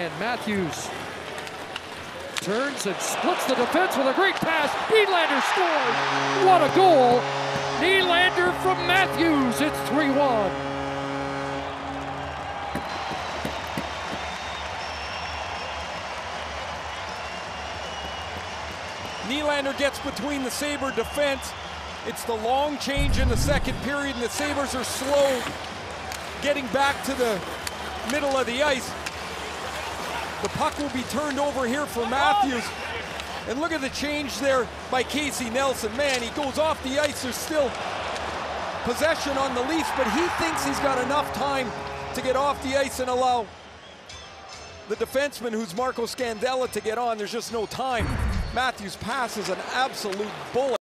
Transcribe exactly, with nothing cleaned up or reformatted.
And Matthews turns and splits the defense with a great pass. Nylander scores. What a goal. Nylander from Matthews. It's three one. Nylander gets between the Sabre defense. It's the long change in the second period, and the Sabres are slow getting back to the middle of the ice. The puck will be turned over here for Matthews. And look at the change there by Casey Nelson. Man, he goes off the ice. There's still possession on the Leafs, but he thinks he's got enough time to get off the ice and allow the defenseman, who's Marco Scandella, to get on. There's just no time. Matthews passes an absolute bullet.